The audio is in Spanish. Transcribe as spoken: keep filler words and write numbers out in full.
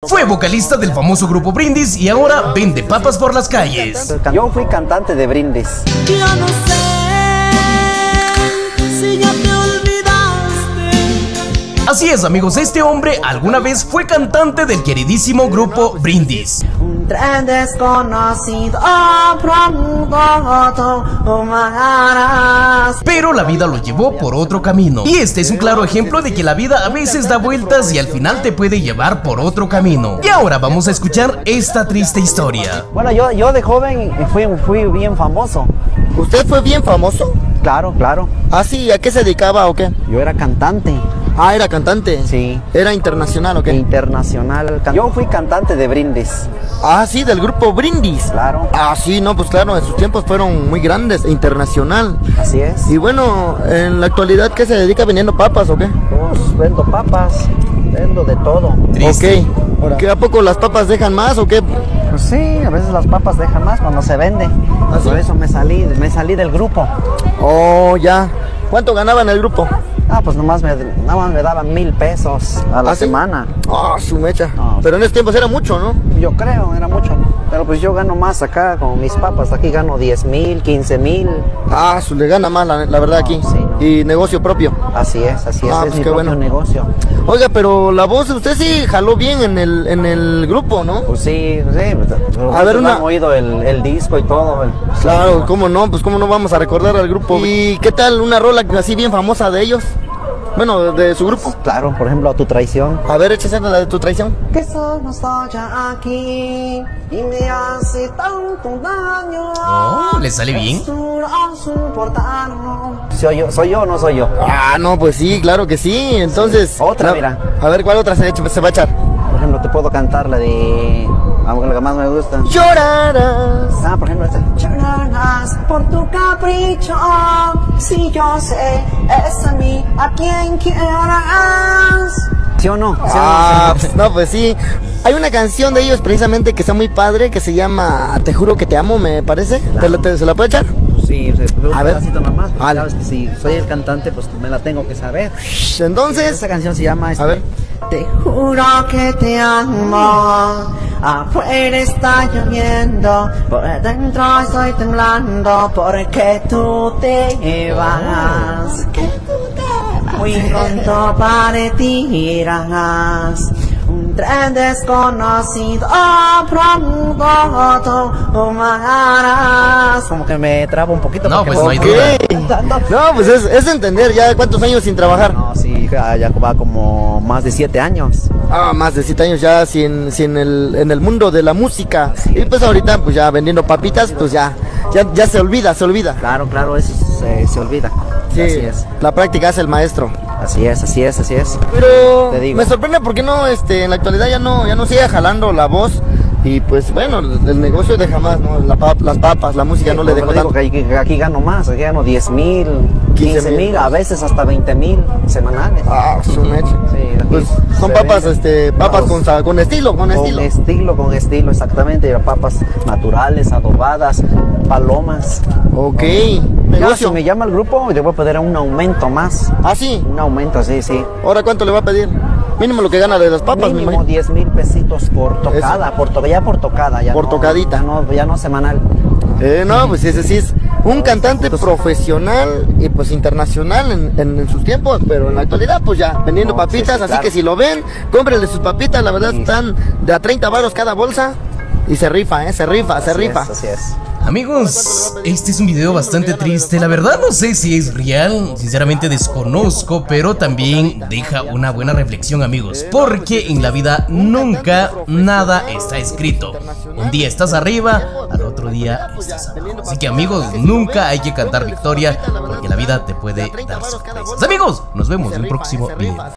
Fue vocalista del famoso grupo Brindis y ahora vende papas por las calles. Yo fui cantante de Brindis. Yo no sé si ya te olvidaste. Así es, amigos, este hombre alguna vez fue cantante del queridísimo grupo Brindis. Un tren desconocido Pero la vida lo llevó por otro camino. Y este es un claro ejemplo de que la vida a veces da vueltas y al final te puede llevar por otro camino. Y ahora vamos a escuchar esta triste historia. Bueno, yo, yo de joven fui, fui bien famoso. ¿Usted fue bien famoso? Claro, claro. ¿Ah, sí? ¿A qué se dedicaba o qué? Yo era cantante. Ah, ¿era cantante? Sí. ¿Era internacional o qué? Internacional. Yo fui cantante de Brindis. Ah, sí, del grupo Brindis. Claro. Ah, sí, no, pues claro, en sus tiempos fueron muy grandes, internacional. Así es. Y bueno, en la actualidad, ¿qué se dedica vendiendo papas o qué? Pues vendo papas, vendo de todo. Triste. Ok. ¿Que a poco las papas dejan más o qué? Pues sí, a veces las papas dejan más cuando se vende. ¿Ah, sí? Por eso me salí, me salí del grupo. Oh, ya. ¿Cuánto ganaba en el grupo? Ah, pues nomás me, nada más me daban mil pesos a la ¿Ah, sí? semana. Ah, su mecha. No. Pero en ese tiempo era mucho, ¿no? Yo creo, era mucho. Pero pues yo gano más acá con mis papas. Aquí gano diez mil, quince mil. Ah, su le gana más, la, la verdad, No, aquí. sí, no. Y negocio propio. Así es, así es. Ah, es pues mi qué propio bueno. negocio. Oiga, pero la voz, usted sí jaló bien en el, en el grupo, ¿no? Pues sí, sí. Pues, A ver, una- han oído el, el disco y todo. el- Claro, ¿cómo no? Pues cómo no vamos a recordar al grupo. ¿Y qué tal una rola así bien famosa de ellos? Bueno, de, de su grupo. Claro, por ejemplo, Tu Traición. A ver, échese la de Tu Traición. Que solo estoy aquí y me hace tanto daño. Oh, ¿le sale bien? Es duro soportarlo. ¿Soy yo, soy yo o no soy yo? Ah, no, pues sí, claro que sí. Entonces, Otra, la- mira. A ver, ¿cuál otra se, se va a echar? Por ejemplo, te puedo cantar la de... algo que más me gusta. Llorarás. Ah, por ejemplo, este. Llorarás por tu capricho. Si yo sé, es a mí a quien quieras. ¿Sí o no? ¿Sí o no? Ah, pues, no, pues sí. Hay una canción de ellos precisamente que está muy padre, que se llama Te juro que te amo, me parece. ¿Te la- te- ¿Se la puede echar? Sí, sí, pero A un ver. pedacito nomás, porque Vale. sabes que si soy el cantante, pues me la tengo que saber. Entonces, Esta canción se llama... Este, a ver. Te juro que te amo. Afuera está lloviendo. Por dentro estoy temblando. Porque tú te vas. Que tú te vas. Muy pronto partirás. Un tren desconocido pronto tomarás. Como que me trabo un poquito. No, porque pues no hay voy duda. cantando. No, pues es, es entender ya cuántos años sin trabajar. No, sí, ya ya va como más de siete años. Ah, más de siete años ya sin, sin el, en el mundo de la música. Y pues ahorita, pues ya vendiendo papitas, pues ya, ya, ya se olvida, se olvida. Claro, claro, eso se, se olvida. Sí, Así es. la práctica hace el maestro. Así es, así es, así es. Pero Te digo. me sorprende porque no, este, en la actualidad ya no, ya no sigue jalando la voz. Y pues bueno, el, el negocio deja más, ¿no? La pap- las papas, la música no le Como dejó digo, tanto. que aquí, que aquí gano más, aquí gano diez mil, quince mil, a veces hasta veinte mil semanales. Ah, su mecha. Sí, aquí Pues son se papas, vende. este, papas Vamos. con, sa- con estilo, con, Con estilo. estilo, con estilo, exactamente. Papas naturales, adobadas, palomas. Ok, Ya, negocio. si me llama el grupo, le voy a pedir un aumento más. Ah, sí. Un aumento, sí, sí. Ahora, ¿cuánto le va a pedir? Mínimo lo que gana de las papas, me Mínimo imagino. diez mil pesitos por tocada, por to- ya por tocada. Ya Por no- tocadita. Ya no, ya no semanal. Eh, no, pues ese sí es un cantante profesional y pues internacional en, en- en sus tiempos, pero en la actualidad pues ya vendiendo No, sí, papitas, sí, así claro. que si lo ven, cómprenle sus papitas, la verdad Sí. están de a treinta varos cada bolsa y se rifa, eh, se rifa, se Así rifa. es, así es. Amigos, este es un video bastante triste. La verdad no sé si es real, sinceramente desconozco, pero también deja una buena reflexión, amigos. Porque en la vida nunca nada está escrito. Un día estás arriba, al otro día estás abajo. Así que, amigos, nunca hay que cantar victoria, porque la vida te puede dar sorpresas. Amigos, nos vemos en un próximo video.